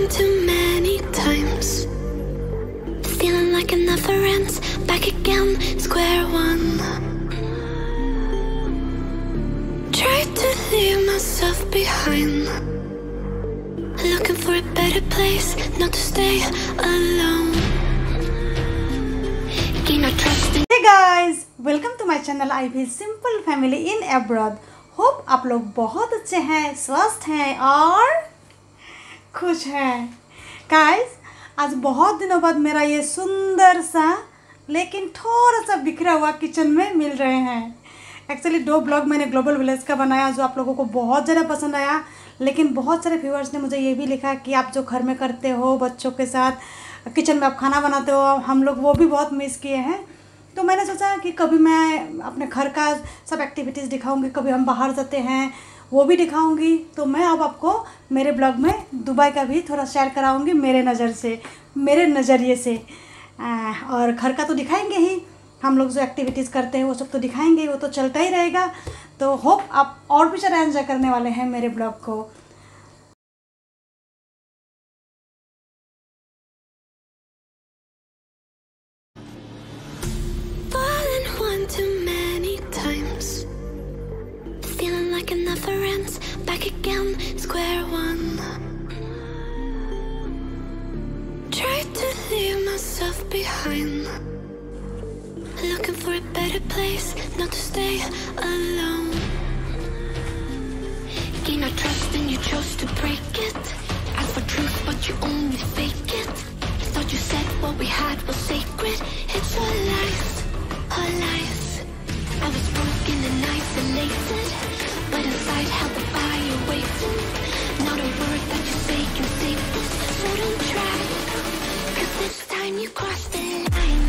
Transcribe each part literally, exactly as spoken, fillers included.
one too many times. Feeling like it never ends. Back again, square one. Tried to leave myself behind. Looking for a better place, not to stay alone. Gain our trust in. Hey guys, welcome to my channel I V Simple Family in Abroad. Hope आप लोग बहुत अच्छे हैं, स्वस्थ हैं और खुश हैं। गाइस, आज बहुत दिनों बाद मेरा ये सुंदर सा लेकिन थोड़ा सा बिखरा हुआ किचन में मिल रहे हैं। एक्चुअली दो ब्लॉग मैंने ग्लोबल विलेज का बनाया जो आप लोगों को बहुत ज़्यादा पसंद आया, लेकिन बहुत सारे व्यूअर्स ने मुझे ये भी लिखा कि आप जो घर में करते हो बच्चों के साथ किचन में आप खाना बनाते हो, हम लोग वो भी बहुत मिस किए हैं। तो मैंने सोचा कि कभी मैं अपने घर का सब एक्टिविटीज़ दिखाऊंगी, कभी हम बाहर जाते हैं वो भी दिखाऊंगी। तो मैं अब आपको मेरे ब्लॉग में दुबई का भी थोड़ा शेयर कराऊंगी मेरे नज़र से, मेरे नज़रिए से। आ, और घर का तो दिखाएंगे ही, हम लोग जो एक्टिविटीज़ करते हैं वो सब तो दिखाएंगे, वो तो चलता ही रहेगा। तो होप आप और भी ज़्यादा एंजॉय करने वाले हैं मेरे ब्लॉग को। Too many times, feeling like it never ends. Back again, square one. Tried to leave myself behind. Looking for a better place, not to stay alone. Gain our trust and you chose to break it. Ask for truth but you only fake it. Thought you said what we had was sacred. It's all lies. Our lives. I was broken and isolated, but inside held the fire waiting. Not a word that you say can save this, so don't try, cause this time you crossed the line.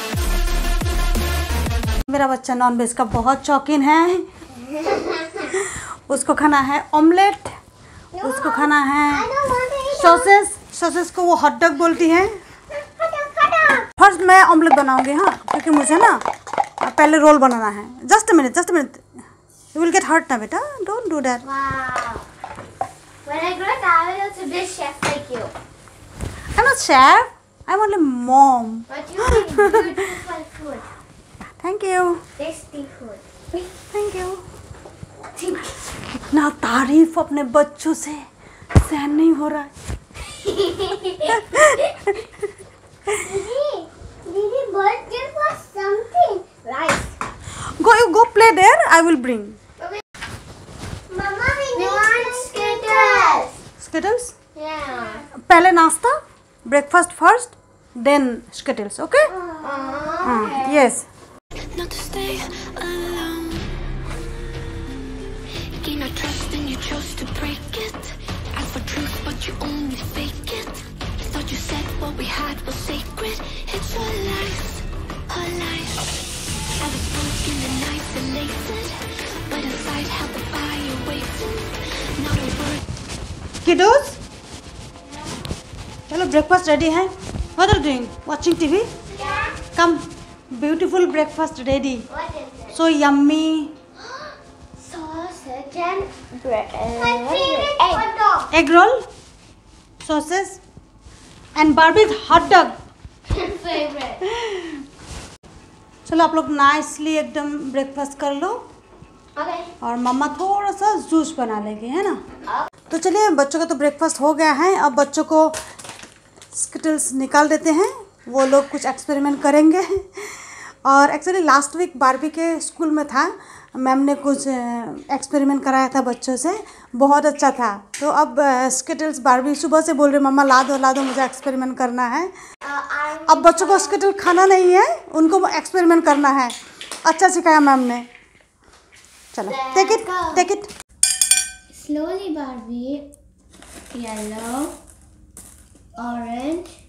मेरा बच्चा non veg का बहुत शौकीन है। उसको खाना है omelette, उसको खाना है सॉसेस। सॉसेस को वो हॉट डॉग बोलती है। फर्स्ट मैं ऑमलेट बनाऊंगी, हाँ, क्योंकि मुझे ना पहले रोल बनाना है। Just a minute, just a minute, you will get hurt ना बेटा, don't do that. When I grow up, I will also be a chef like you. I'm not chef, I'm only mom. But you make beautiful food. Thank you. Tasty food. Thank you. इतना तारीफ अपने बच्चों से सहन नहीं हो रहा है। Didi, but there was something. Rice. Go, you go play there. I will bring. Mama, we want Skittles. Skittles? Yeah. पहले नाश्ता, breakfast first, then Skittles. Okay? Oh. Uh, yes. Not to stay alone. Gain our trust and you chose to break it. Ask for truth but you only fake it. Thought you said what we had was sacred. It's all lies, all lies. I was broken and isolated, but inside held the fire waiting. Not a word. Kiddos, चलो breakfast ready है. What are you doing? Watching T V? Yeah. Come, beautiful breakfast ready. What is it? So yummy. Sausage and bread. My favorite hot dog. Egg roll, sauces, and Barbie's hot dog. Favorite. चलो आप लोग nicely एकदम breakfast कर लो। Okay. और मम्मा थोड़ा सा juice बना लेंगे, है ना। तो चलिए, बच्चों का तो ब्रेकफास्ट हो गया है। अब बच्चों को स्किटल्स निकाल देते हैं, वो लोग कुछ एक्सपेरिमेंट करेंगे। और एक्चुअली लास्ट वीक बारबी के स्कूल में था, मैम ने कुछ एक्सपेरिमेंट कराया था बच्चों से, बहुत अच्छा था। तो अब स्किटल्स बारबी सुबह से बोल रही मम्मा ला दो ला दो, मुझे एक्सपेरिमेंट करना है। अब बच्चों को स्किटल खाना नहीं है, उनको एक्सपेरिमेंट करना है। अच्छा सिखाया मैम ने। चलो, take it, take it. Slowly, Barbie. Yellow, orange.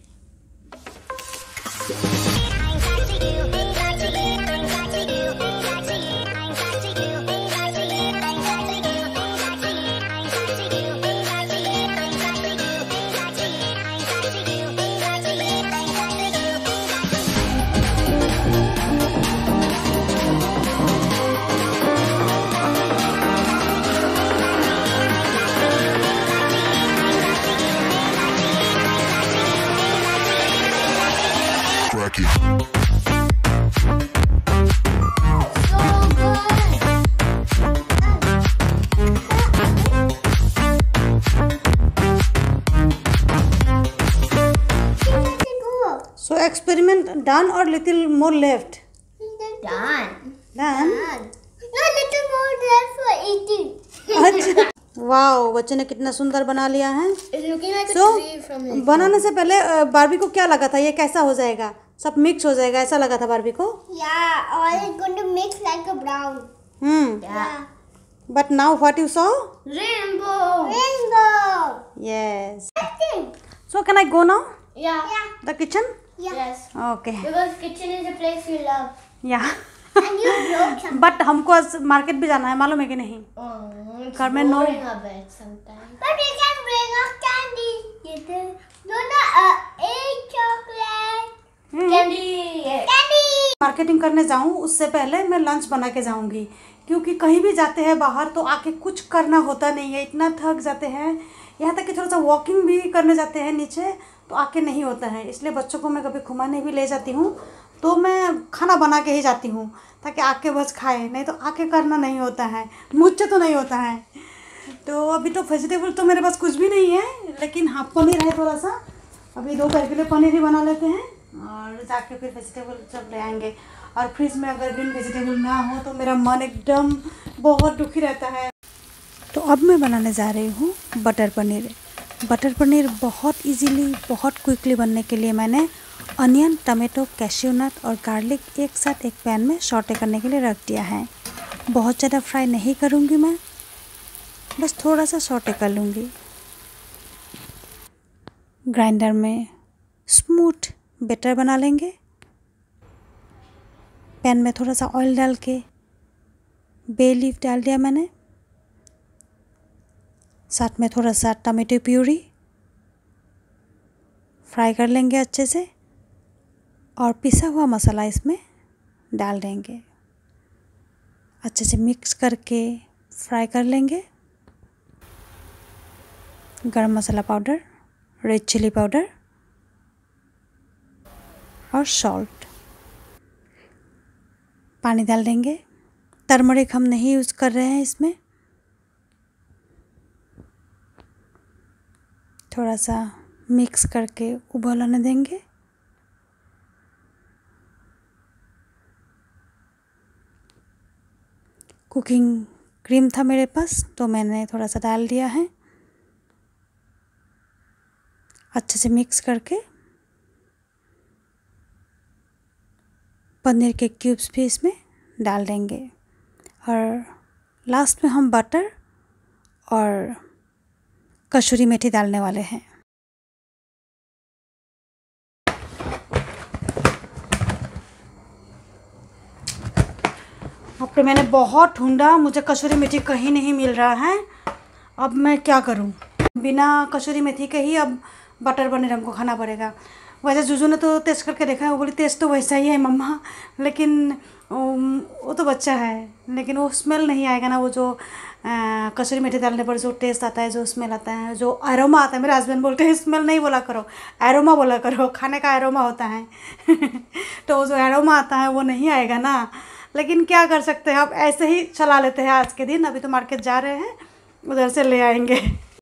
experiment done or little more left? Done. Done. No, little more left for eating. अच्छा, वाओ, बच्चे ने कितना सुंदर बना लिया है। It's looking like So, a tree from here. बनाने से पहले बारबी को क्या लगा था, ये कैसा हो जाएगा, सब मिक्स हो जाएगा, ऐसा लगा था बारबी को? Yeah, all is going to mix like a brown. Hmm. Yeah. But now what you saw? Rainbow. Rainbow. Yes. I think. So can I go now? Yeah. Yeah. The kitchen? Yeah. Yes. Okay. Because kitchen is a place you love. Yeah. And you broke something. But हमको आज market भी जाना है, मालूम है कि नहीं? Oh, it's घर में no- boring a bit sometimes. But we can bring up candy. No, no, uh, egg chocolate. Candy. Candy. Marketing करने जाऊँ उससे पहले मैं लंच बना के जाऊँगी, क्योंकि कहीं भी जाते हैं बाहर तो आके कुछ करना होता नहीं है, इतना थक जाते हैं। यहाँ तक कि थोड़ा सा वॉकिंग भी करने जाते हैं नीचे तो आके नहीं होता है, इसलिए बच्चों को मैं कभी घुमाने भी ले जाती हूँ तो मैं खाना बना के ही जाती हूँ ताकि आके बस खाए, नहीं तो आके करना नहीं होता है, मुझसे तो नहीं होता है। तो अभी तो वेजिटेबल तो मेरे पास कुछ भी नहीं है, लेकिन हाँ पनीर है थोड़ा सा, अभी दोपहर के लिए पनीर ही बना लेते हैं और जाके फिर वेजिटेबल सब ले आएंगे। और फ्रिज में अगर ग्रीन वेजिटेबल ना हो तो मेरा मन एकदम बहुत दुखी रहता है। तो अब मैं बनाने जा रही हूँ बटर पनीर। बटर पनीर बहुत इजीली, बहुत क्विकली बनने के लिए मैंने अनियन, टमाटो, कैश्यू नट और गार्लिक एक साथ एक पैन में सॉटे करने के लिए रख दिया है। बहुत ज़्यादा फ्राई नहीं करूँगी मैं, बस थोड़ा सा सॉटे कर लूँगी। ग्राइंडर में स्मूथ बैटर बना लेंगे। पैन में थोड़ा सा ऑयल डाल के बे लीफ डाल दिया मैंने, साथ में थोड़ा सा टमाटो प्यूरी फ्राई कर लेंगे अच्छे से और पिसा हुआ मसाला इसमें डाल देंगे। अच्छे से मिक्स करके फ्राई कर लेंगे। Garam masala powder, red chilli powder और सॉल्ट, पानी डाल देंगे। टर्मरिक हम नहीं यूज़ कर रहे हैं इसमें। थोड़ा सा मिक्स करके उबाल आने देंगे। कुकिंग क्रीम था मेरे पास तो मैंने थोड़ा सा डाल दिया है। अच्छे से मिक्स करके पनीर के क्यूब्स भी इसमें डाल देंगे और लास्ट में हम बटर और कसूरी मेथी डालने वाले हैं। अब तो मैंने बहुत ढूंढा, मुझे कसूरी मेथी कहीं नहीं मिल रहा है। अब मैं क्या करूं, बिना कसूरी मेथी के ही अब बटर पनीर हमको खाना पड़ेगा। वैसे जुजू ने तो टेस्ट करके देखा है, वो बोली टेस्ट तो वैसा ही है मम्मा, लेकिन वो तो बच्चा है, लेकिन वो स्मेल नहीं आएगा ना, वो जो कसूरी मेथी डालने पर जो टेस्ट आता है, जो स्मेल आता है, जो एरोमा आता है। मेरे हस्बैंड बोलते हैं स्मेल नहीं बोला करो, एरोमा बोला करो, खाने का एरोमा होता है तो वो जो एरोमा आता है वो नहीं आएगा ना। लेकिन क्या कर सकते हैं, अब ऐसे ही चला लेते हैं आज के दिन। अभी तो मार्केट जा रहे हैं, उधर से ले आएंगे।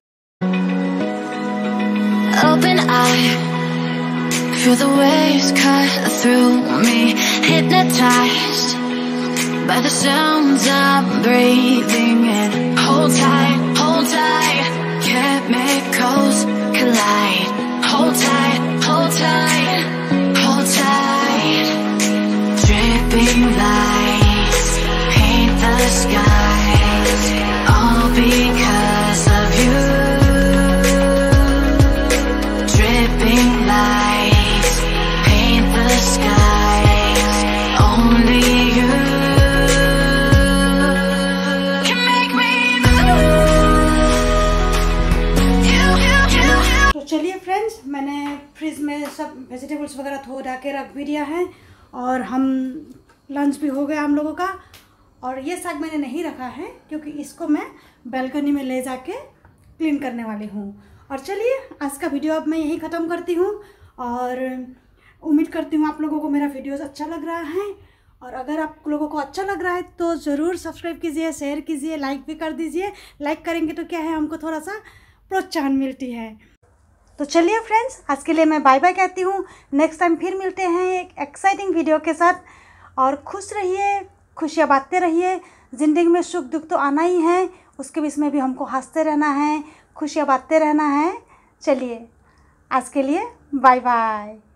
Open eye, feel the waves cut through me, hypnotized by the sounds I'm breathing in. Hold tight, hold tight, chemicals collide. Hold tight, hold tight, hold tight. Dripping lights paint the skies, all because of you. Dripping lights paint the skies, only you can make me move. You, you, you, you. तो चलिए friends, मैंने fridge में सब vegetables वगैरह धो धा के रख भी दिया है और हम लंच भी हो गया हम लोगों का। और ये साग मैंने नहीं रखा है क्योंकि इसको मैं बालकनी में ले जाके क्लीन करने वाली हूँ। और चलिए आज का वीडियो अब मैं यहीं ख़त्म करती हूँ और उम्मीद करती हूँ आप लोगों को मेरा वीडियोस अच्छा लग रहा है। और अगर आप लोगों को अच्छा लग रहा है तो ज़रूर सब्सक्राइब कीजिए, शेयर कीजिए, लाइक भी कर दीजिए। लाइक करेंगे तो क्या है, हमको थोड़ा सा प्रोत्साहन मिलती है। तो चलिए फ्रेंड्स, आज के लिए मैं बाय बाय कहती हूँ। नेक्स्ट टाइम फिर मिलते हैं एक एक्साइटिंग वीडियो के साथ। और खुश रहिए, खुशियाँ बांटते रहिए। ज़िंदगी में सुख दुख तो आना ही है, उसके बीच में भी हमको हंसते रहना है, खुशियाँ बांटते रहना है। चलिए आज के लिए बाय बाय।